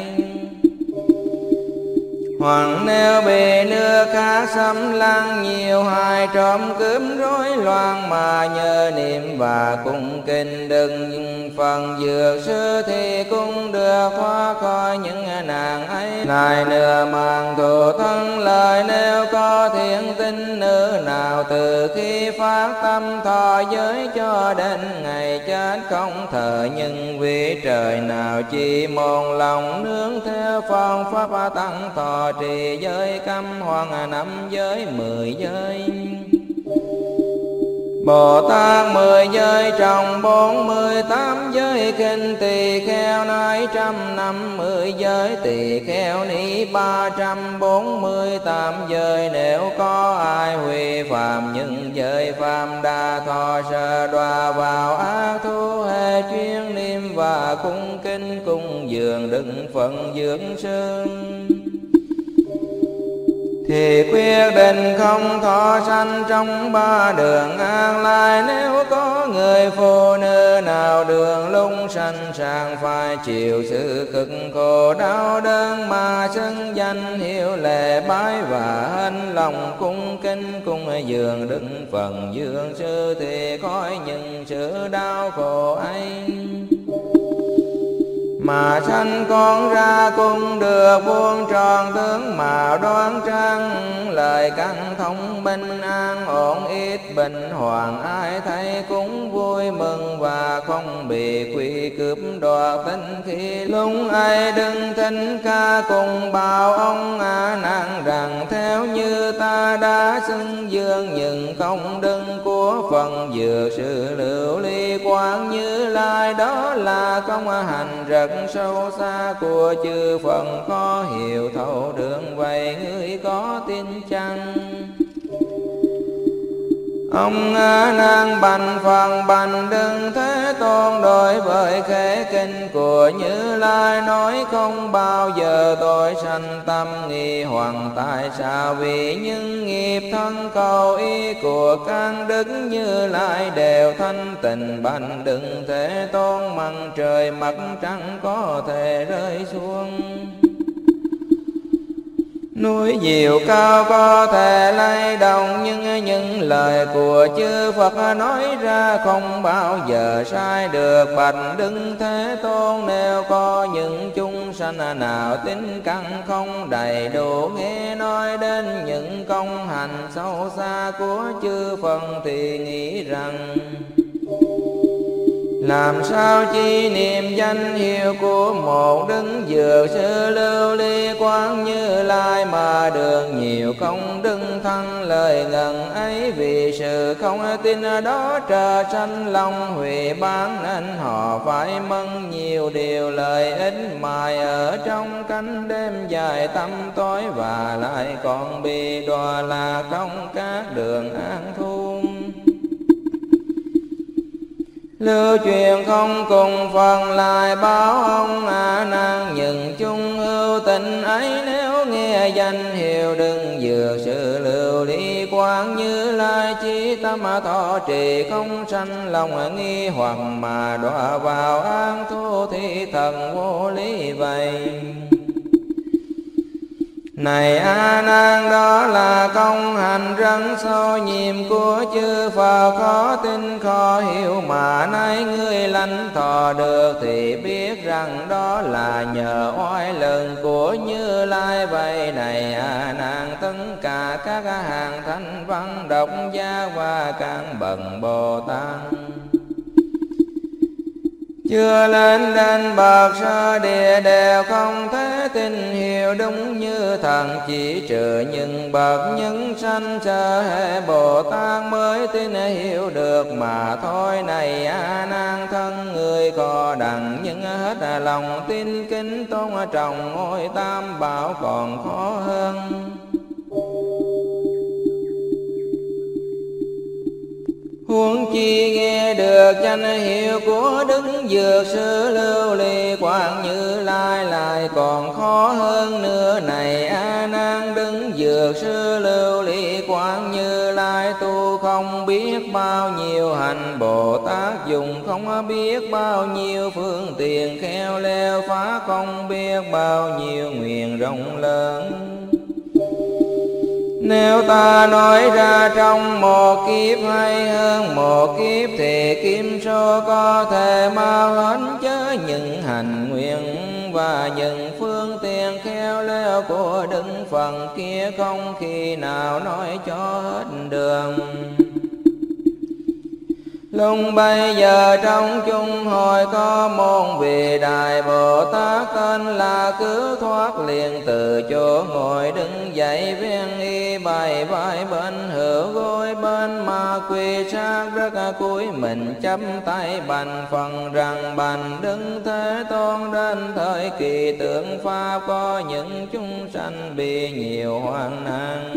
Hoặc nếu bị nước khác xâm lăng nhiều hại trộm cướp rối loạn, mà nhờ niệm và cung kính Đức Phần Dược Sư, thì cũng được thoát khỏi những nạn ấy. Lại nửa mang thù thân lời, nếu có thiện tín nữ nào từ khi phát tâm thọ giới cho đến ngày chết không thờ những vị trời nào, chỉ một lòng nương theo phong pháp tăng thọ trì giới cấm hoàng 5 giới 10 giới. Bồ Tát 10 giới trong 48 giới, kinh tỳ kheo nói 150 giới, tỳ kheo ni 348 giới. Nếu có ai huy phạm những giới phạm đa thọ sợ đọa vào ác thú, hệ chuyên niệm và cung kính cung dường Đức Phần Dưỡng Sư, thì quyết định không thọ sanh trong 3 đường an lai. Nếu có người phụ nữ nào đường lung sanh sàng phải chịu sự cực khổ đau đớn, mà xưng danh hiệu lệ bái và hân lòng cung kính cung dường Đức Phần Dưỡng Sư, thì khỏi những sự đau khổ ấy. mà sanh con ra cũng được vuông tròn tướng mạo đoan trang, lời căn thông bình an ổn ít bình hoàng, ai thấy cũng vui mừng và không bị quỷ cướp đoạt tinh khí. Lúc ấy đừng thính ca cùng bảo ông A Nan rằng theo như ta đã xưng dương những công đức của phần dược sự Lưu Ly Quán Như Lai, đó là công hành rất sâu xa của chư phần khó hiểu thấu được. Vậy ngươi có tin chăng? Ông A Nan bạch Phật bạch Đức Thế Tôn đối với khế kinh của Như Lai, nói không bao giờ tôi sanh tâm nghi hoặc. Tại sao? Vì những nghiệp thân cầu ý của các đức Như Lai đều thanh tịnh. Bạch Đức Thế Tôn mặt trời mặt trăng có thể rơi xuống, núi diệu cao có thể lay động, nhưng những lời của chư Phật nói ra không bao giờ sai được. Bạch Đức Thế Tôn, nếu có những chúng sanh nào tính căn không đầy đủ nghe nói đến những công hành sâu xa của chư Phật thì nghĩ rằng làm sao chi niệm danh hiệu của một đức dược sư Lưu Ly Quán Như Lai mà được nhiều công đức thân lời ngần ấy. Vì sự không tin đó trở sanh lòng hủy bán, nên họ phải mân nhiều điều lợi ích mài ở trong cánh đêm dài tăm tối, và lại còn bị đọa lạc trong các đường an thu. Lưu truyền không cùng phần lại bảo ông A Nan những chung hữu tình ấy, nếu nghe danh hiệu đừng dược sự Lưu Ly Quán Như Lai, chí tâm thọ trì không sanh lòng nghi hoặc, mà đọa vào an thu thì thần vô lý vậy. Này A Nan, đó là công hành rất sâu nhiệm của chư Phật, khó tin khó hiểu mà nay ngươi lãnh thọ được, thì biết rằng đó là nhờ oai lực của Như Lai. Vậy này A Nan, tất cả các hàng thánh văn độc giác và các bậc Bồ Tát chưa lên đến bậc sơ địa đều không thể tin hiểu đúng như thần, chỉ trừ những bậc nhân sanh sơ hệ Bồ Tát mới tin hiểu được mà thôi. Này A Nan, thân người có đặng nhưng hết lòng tin kính tôn trọng ngôi tam bảo còn khó hơn. Huống chi nghe được danh hiệu của đức dược sư Lưu Ly Quán Như Lai lại còn khó hơn nữa. Này A Nan, đức dược sư Lưu Ly Quán Như Lai tu không biết bao nhiêu hành, Bồ Tát dùng không biết bao nhiêu phương tiện khéo léo, phá không biết bao nhiêu nguyện rộng lớn. Nếu ta nói ra trong một kiếp hay hơn một kiếp, thì kim số có thể mau hết, chớ những hành nguyện và những phương tiện khéo léo của đức Phật kia không khi nào nói cho hết đường. Lúc bây giờ trong chung hội có một vị Đại Bồ Tát tên là Cứu Thoát, liền từ chỗ ngồi đứng dậy viên y bày vai bên hữu gối bên, mà quỳ sát rất cúi mình chắp tay bành phần rằng: bành Đức Thế Tôn, đến thời kỳ tượng pháp có những chúng sanh bị nhiều hoạn nạn,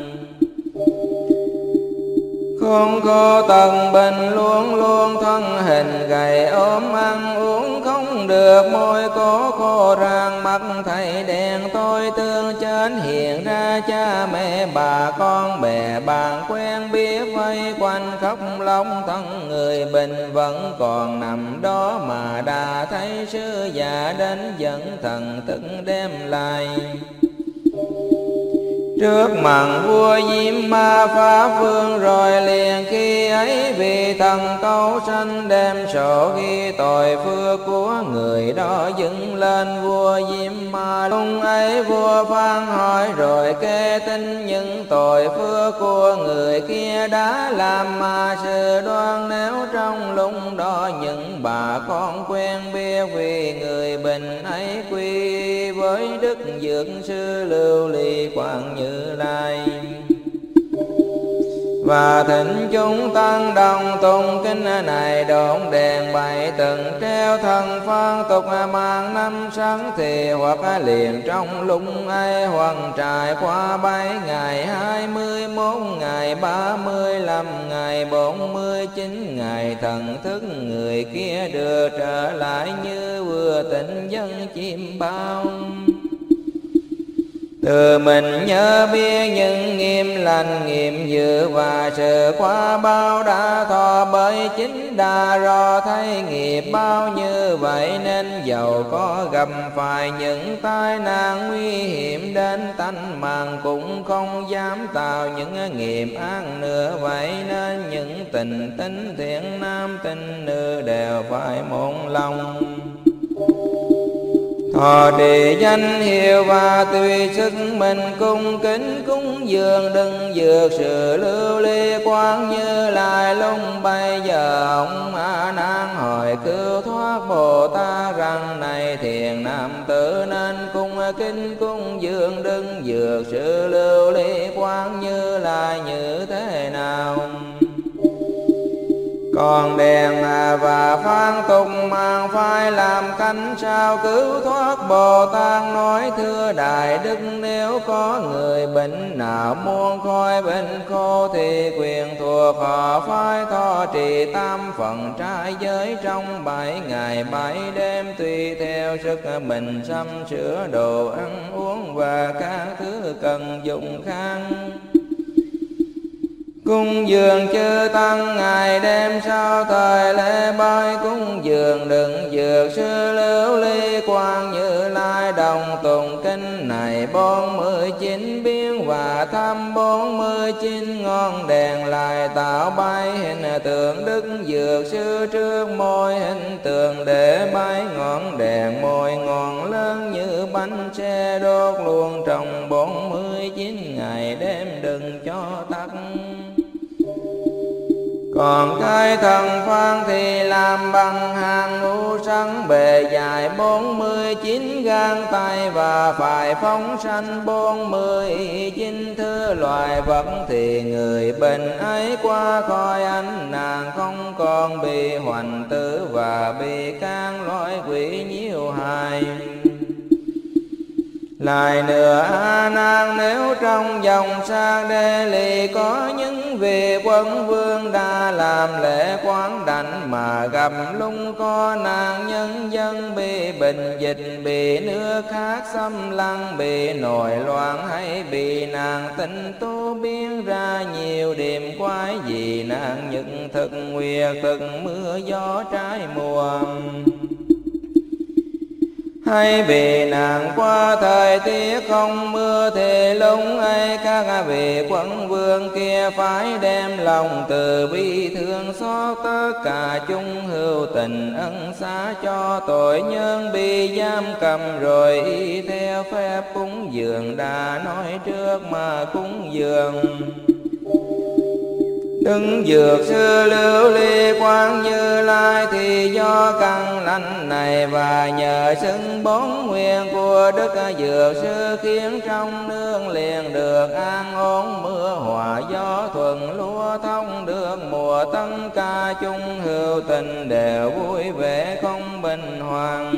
khôn khô tận bình, luôn luôn thân hình gầy ốm, ăn uống không được, môi cố khô rang, mắt thấy đen tôi tương chết. Hiện ra cha mẹ bà con bè bạn quen biết vây quanh khóc lóc, thân người bình vẫn còn nằm đó, mà đã thấy sư già đến dẫn thần thức đem lại. Trước mặt vua Diêm Ma Pháp Vương, rồi liền khi ấy vì thần câu sanh, đem sổ ghi tội phước của người đó dựng lên vua Diêm Ma. Lúc ấy vua Phan hỏi rồi kê tin những tội phước của người kia đã làm, mà sự đoan nếu trong lúc đó những bà con quen biết, vì người bình ấy quy với đức dược sư Lưu Ly Quảng Như Lai. Và thỉnh chúng tăng đồng tụng kinh này, độn đèn bày từng treo thần phan tục mang năm sáng thì, hoặc liền trong lúc ấy, hoặc trải qua 7 ngày 21 ngày 35 ngày 49 ngày, thần thức người kia đưa trở lại như vừa tỉnh dân chim bao. Từ mình nhớ biết những nghiêm lành nghiêm dự, và sự qua bao đã thọ bởi chính đà rõ thấy nghiệp bao như vậy, nên dầu có gặp phải những tai nạn nguy hiểm đến tánh mạng, cũng không dám tạo những nghiệp ác nữa. Vậy nên những tình tín thiện nam tín nữ đều phải một lòng thọ trì danh hiệu, và tùy sức mình cung kính cúng dường đừng dược sự Lưu Ly Quảng Như Lai. Lúc bây giờ ông A Nan hỏi cứu thoát Bồ Tát rằng: này thiền nam tử, nên cung kính cúng dường đừng dược sự Lưu Ly Quảng Như Lai như thế nào? Còn đèn và phan tục mang phải làm cánh sao cứu thoát Bồ Tát? Nói thưa Đại Đức, nếu có người bệnh nào muốn khỏi bệnh khổ, thì quyền thuộc họ phải thọ trì tam phần trai giới trong 7 ngày 7 đêm, tùy theo sức mình sắm sửa đồ ăn uống và các thứ cần dùng khang. Cúng dường chư tăng ngày đêm sau thời lễ bái, cúng dường đừng dược sư Lưu Ly Quảng Như Lai. Đồng tụng kinh này 49 biến, và thăm 49 ngọn đèn lại tạo bái hình tượng đức dược sư trước môi hình tượng, để bái ngọn đèn môi ngọn lớn như bánh xe đốt luôn trong 49 ngày đêm đừng cho tắt. Còn cái thần phan thì làm bằng hàng ngũ sắc, bề dài 49 gang tay, và phải phóng sanh 49 thứ loài vật, thì người bệnh ấy qua khỏi ánh nàng không còn bị hoành tử và bị can loại quỷ nhiễu hại. Lại nữa A Nan, nếu trong dòng sang Đê Lì có những vị quân vương đã làm lễ quán đảnh, mà gặp lúc có nạn nhân dân bị bệnh dịch, bị nước khác xâm lăng, bị nổi loạn, hay bị nạn tinh tu biến ra nhiều điểm quái, vì nạn nhật thực nguyệt thực mưa gió trái mùa, hay vì nạn qua thời tiết không mưa, thì lúc ấy các vị quân vương kia phải đem lòng từ bi thương xót tất cả chúng hữu tình, ân xá cho tội nhân bị giam cầm, rồi y theo phép cúng dường đã nói trước mà cúng dường đừng dược sư Lưu Ly Quảng Như Lai. Thì do căn lành này và nhờ xưng 4 nguyện của Đức Dược Sư, khiến trong nương liền được an ổn, mưa hòa gió thuận lúa thông được mùa, tất cả chúng hữu tình đều vui vẻ không bình hoàng.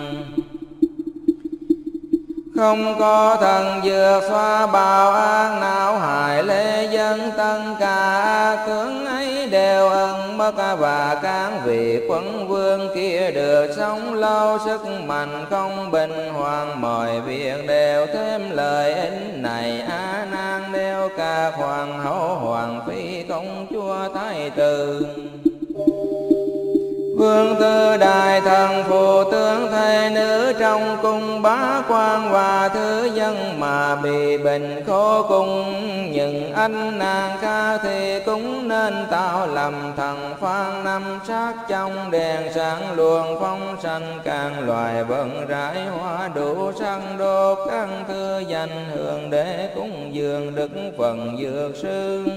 Không có thần dược xoa bào ác não hại lễ dân, tất cả ác tướng ấy đều ân mất, và các vị quân vương kia được sống lâu, sức mạnh không bình hoàng, mọi việc đều thêm lợi ích này. A Nan, đều các hoàng hậu hoàng phi công chúa thái tử Phương tư đại thần phụ tướng thê nữ trong cung bá quan và thứ dân mà bị bệnh khổ cùng những anh nàng ca thì cũng nên tạo lầm thần phan năm sát trong đèn sáng luồng phong sanh càng loài vận rải hoa đủ sắc đốt căn thư danh hương để cúng dường đức phần dược sư.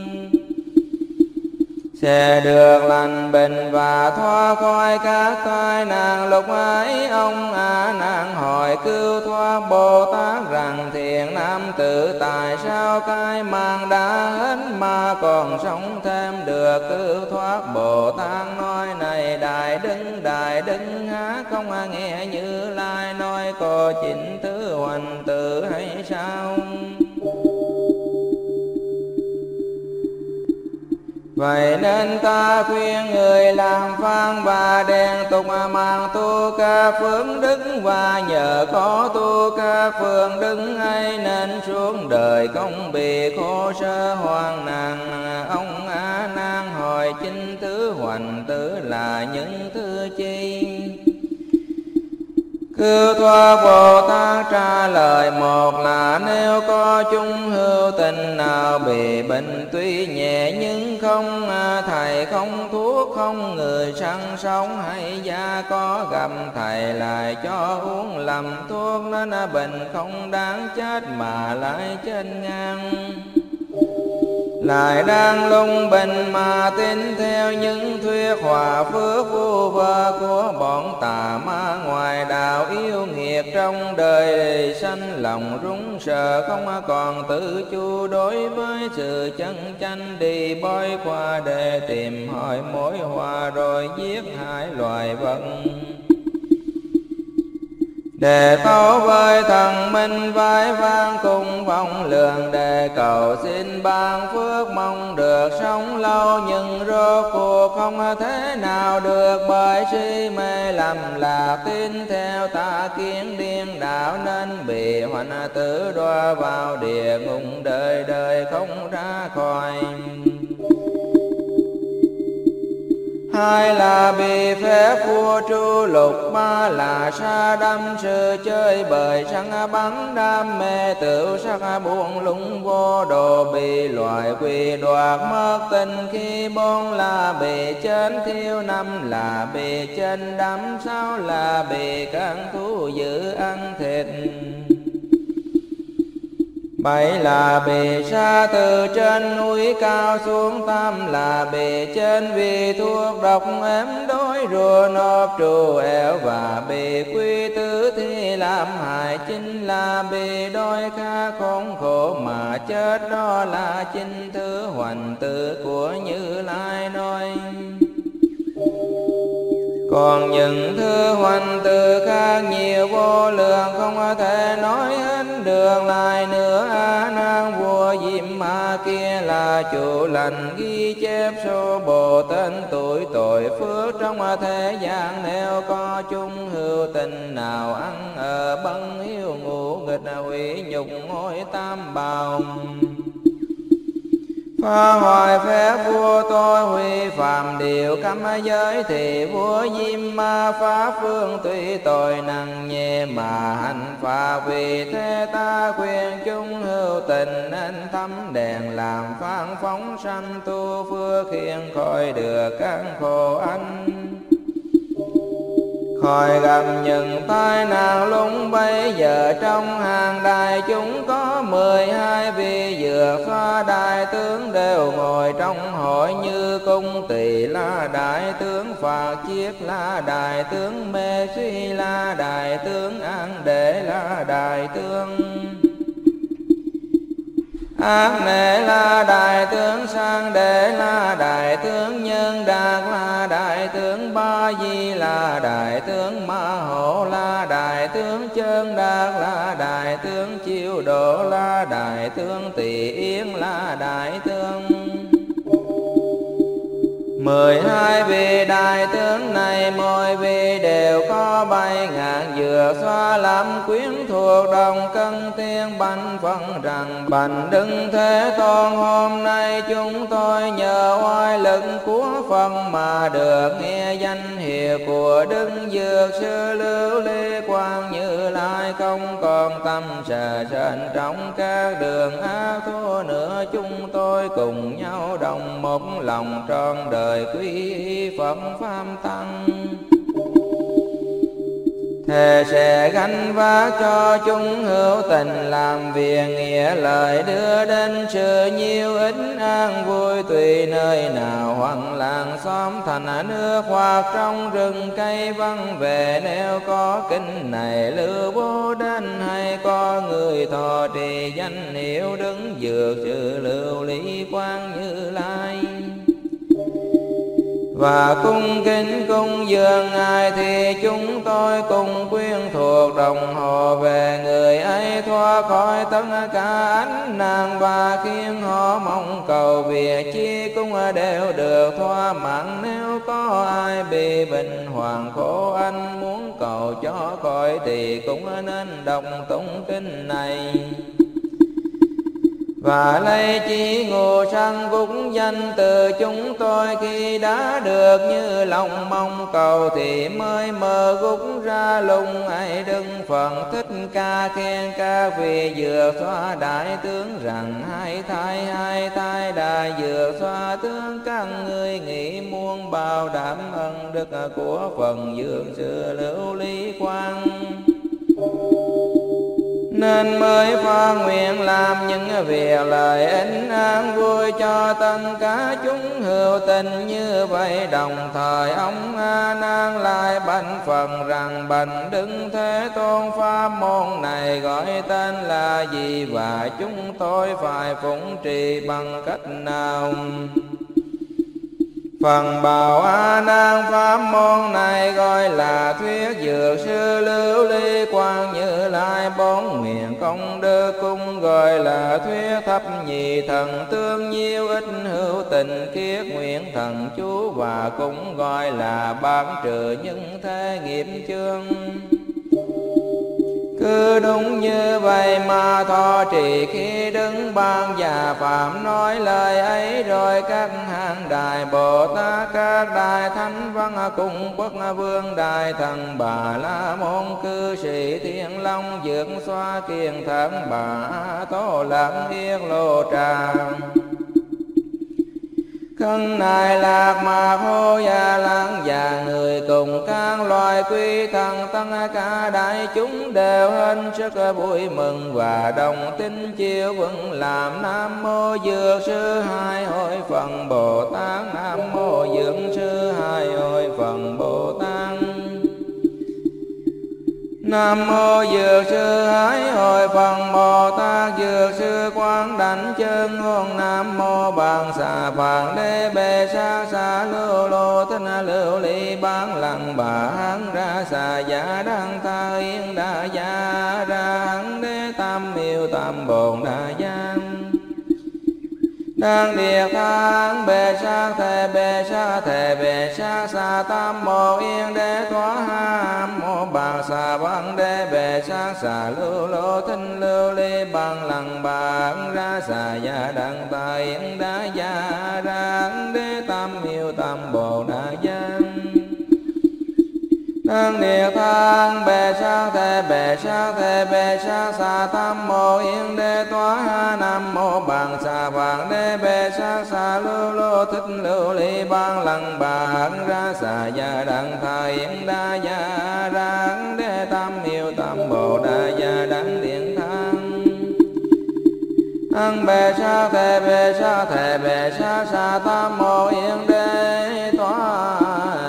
Sẽ được lành bệnh và thoát khỏi các tai nạn. Lúc ấy ông A Nan hỏi cứu thoát Bồ Tát rằng thiện nam tử tại sao cái mạng đã hết mà còn sống thêm được. Cứu thoát Bồ Tát nói này đại đức há không nghe Như Lai nói có chính thứ hoành tử hay sao? Vậy nên ta khuyên người làm phan và đèn tục mang tu ca phương đức, và nhờ có tu ca phương đức ấy nên xuống đời không bị khổ sở hoang nạn. Ông A Nan hỏi chính thứ hoành tử là những thứ chi? Cứu thoát Bồ Tát trả lời một là nếu có chung hữu tình nào bị bệnh tuy nhẹ nhưng không thầy không thuốc không người săn sống, hay gia có gặp thầy lại cho uống lầm thuốc nên bệnh không đáng chết mà lại chết ngang. Lại đang lung bình mà tin theo những thuyết hòa phước vu vơ của bọn tà ma ngoài đạo yêu nghiệt, trong đời sanh lòng run sợ không còn tự chu đối với sự chân chánh, đi bói qua để tìm hỏi mối hòa rồi giết hại loài vật. Để tấu với thần minh vai vang cùng vọng lượng, để cầu xin ban phước mong được sống lâu, nhưng rốt cuộc không thế nào được, bởi si mê lầm lạc tin theo tà kiến điên đạo, nên bị hoành tử đọa vào địa ngục đời đời không ra khỏi. Hai là bị phép vua tru lục, ba là sa đắm sự chơi bời săn bắn đam mê tự sắc buông lung vô độ, bị loài quỷ đoạt mất tình khi, bốn là bị chết thiêu, năm là bị chết đắm, sáu là bị các thú dữ ăn thịt, bảy là bị sa từ trên núi cao xuống, tám là bị chết vì thuốc độc ếm đối rùa nộp trù ẻo, và bị quy tử thi làm hại, chính là bị đói khát khốn khổ mà chết, đó là chính thứ hoành tử của Như Lai nói. Còn những thứ hoành tử khác nhiều vô lượng không thể nói hết được. Lại nữa A Nan vua Diêm Ma kia là chủ lành ghi chép số bộ tên tuổi tội phước trong thế gian, nếu có chung hữu tình nào ăn ở bân hiếu ngũ nghịch hủy nhục ngôi tam bào, phá hoại phép vua tôi huy phạm điều cấm giới, thì vua Diêm Ma pháp phương tuy tội nặng nhẹ mà hành phạt. Vì thế ta khuyên chúng hữu tình nên thắm đèn làm phan phóng sanh tu phước, khiến khỏi được các khổ ách, khỏi gặp những tai nạn lúc bấy giờ. Trong hàng đại chúng có 12 vị dược pha đại tướng đều ngồi trong hội, như Cung Tỳ La đại tướng, Phạt Chiết La đại tướng, Mê Suy La đại tướng, An Đệ La đại tướng, Ác Nệ La đại tướng, Sang Đệ La đại tướng, Nhân Đạt La đại tướng, Ba Di La đại tướng, Ma Hổ La đại tướng, Chân Đạt La đại tướng, Chiêu Độ La đại tướng, Tỳ Yên La đại tướng. 12 vị đại tướng này mỗi vị đều có 7.000 dược xoa làm quyến thuộc, đồng cân tiên bánh phân rằng: Bạch Đức Thế Tôn, hôm nay chúng tôi nhờ oai lực ơn của Phật mà được nghe danh hiệu của Đức Dược Sư Lưu Ly Quang Như Lai, không còn tâm sợ sệt trong các đường ác thua nữa. Chúng tôi cùng nhau đồng một lòng trọn đời quy y Phật Pháp Tăng, thề sẽ gánh vác cho chúng hữu tình, làm việc nghĩa lời đưa đến sự nhiều ích an vui. Tùy nơi nào hoặc làng xóm thành nước hoặc trong rừng cây vắng về, nếu có kinh này lưu bố đến, hay có người thọ trì danh hiệu Đứng Dược Sư Lưu Ly Quang Như Lai, và cung kính cung dường Ngài, thì chúng tôi cùng quyên thuộc đồng hồ về người ấy thoát khỏi tất cả ánh nạn, và khiến họ mong cầu việc chi cũng đều được thỏa mãn. Nếu có ai bị bệnh hoạn khổ anh muốn cầu cho khỏi, thì cũng nên đọc tụng kinh này, và lấy chí ngộ sang cúng danh từ chúng tôi. Khi đã được như lòng mong cầu, thì mới mở gúc ra lùng ấy. Đức Phật Thích Ca khen các vị dược xoa đại tướng rằng, hai thai đại dược xoa tướng, các ngươi nghĩ muốn bảo đảm ân đức của phần Dược Sư Lưu Ly Quang, nên mới phát nguyện làm những việc lợi ích an vui cho tất cả chúng hữu tình. Như vậy đồng thời ông A Nan lại bạch Phật rằng, bạch Đức Thế Tôn, pháp môn này gọi tên là gì, và chúng tôi phải phụng trì bằng cách nào? Phần bảo A Nan, pháp môn này gọi là thuyết Dược Sư Lưu Ly Quang Như Lai. Bốn nguyện công đức cung gọi là thuyết thập nhị thần tương, nhiêu ích hữu tình kiết nguyện thần chú, và cũng gọi là bán trừ những thế nghiệp chướng. Cứ đúng như vậy mà thọ trì, khi đứng ban già phạm nói lời ấy, rồi các hàng đại Bồ Tát, các đại thánh văn cùng quốc vương, đại thần Bà La Môn, cư sĩ Thiên Long, Dược Xoa Kiền Thần Bà Tô Lạc Yết Lô Trà, Khân Nai Lạc Mạc Hô Gia Lăng, và người cùng các loài quy thần, tất cả đại chúng đều hết sức vui mừng và đồng tin chiêu vững làm. Nam Mô Dược Sư Hai Hội Phần Bồ Tát, Nam Mô Dược Sư Hai Hội Phần Bồ Tát, Nam Mô Dược Sư Hải Hội Phần Bồ Tát. Dược Sư Quán Đảnh Chân Ngôn, Nam Mô Bằng Xà Phạn Đế Bê Sát Xà Lưu Lô Thích Lưu Ly Bán Lăng Bà Hán Ra Xà Giả Đăng Tha Yên Đa Gia Ra Hán Đế Tam Miêu Tam Bồn Đa Giang đang địa thang bề sát thề bề sát thề bề sát xa tam mô yên đế thoá ham mô bằng xà bằng đế bề sát xà lưu lô thinh lưu ly bằng lăng bằng ra xà gia đăng tài yên đá gia ra đế tam miêu tam bồ đa giang đang địa thang bề sát thề bề sát thề bề sát xà tam mô yên đế thoá nam mô bằng xà bằng đế bề sát xà lưu lô thích lưu ly ban lăng bằng ra xà gia đăng thai yên đa gia ráng đế tam miêu tam bồ đa gia đăng điện thang ăn bề sát thề bề sát thề bề sát xà tam mô yên đế thoá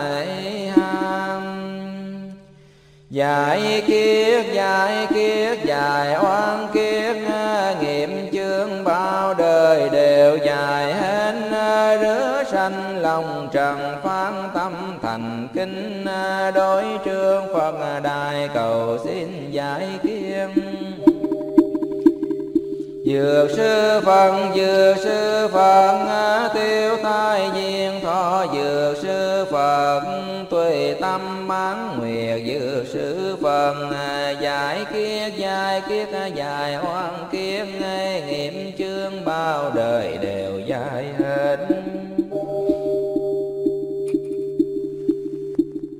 giải kiết giải oan kiết nghiệm chương bao đời đều dài hết rứa sanh lòng trần phán tâm thành kinh đối trương Phật đại cầu xin giải kiết Dược sư Phật tiêu tai duyên thọ dược sư Phật tùy tâm mãn nguyệt dược sư Phật giải kiết giải oan kiết nghiệm chương bao đời đều dài hết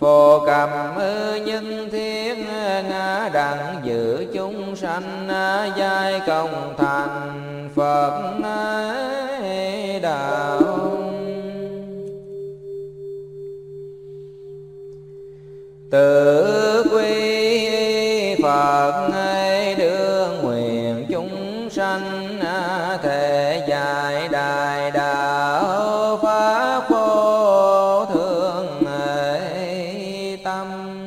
phổ cập nhân thiết ngã đặng giữ chúng sanh giai công thành Phật đạo. Tự quy Phật đương nguyện chúng sanh thể dạy đại đạo pháp vô thượng tâm.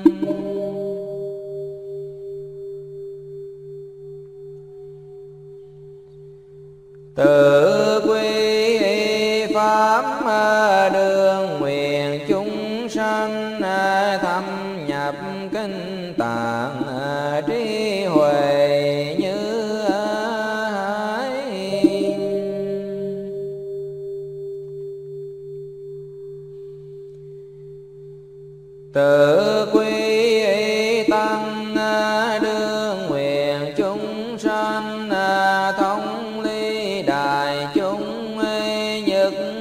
Tự quy pháp đương nguyện chúng sanh thâm nhập kinh tạng trí huệ như hải. Tự quy tăng đương nguyện chúng sanh thông ly đại chúng nhất